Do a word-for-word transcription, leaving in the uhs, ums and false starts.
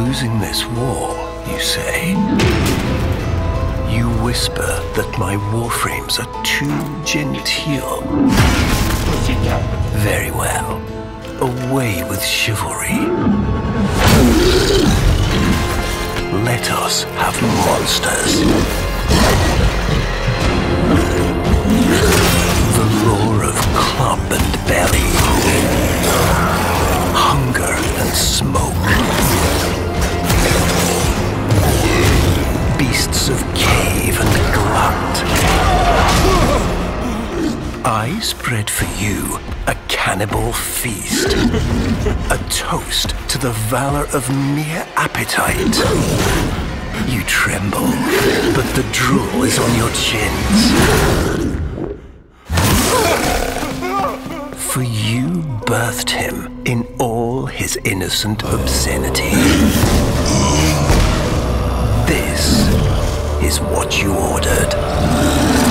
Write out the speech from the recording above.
losing this war, you say? You whisper that my warframes are too genteel. Very well. Away with chivalry. Let us have monsters. The roar of club and belly. Hunger and smoke. Beasts of cave and glut. I spread for you a cannibal feast. A toast to the valor of mere appetite. You tremble, but the drool is on your chins. For you birthed him in all his innocent obscenity. This is what you ordered.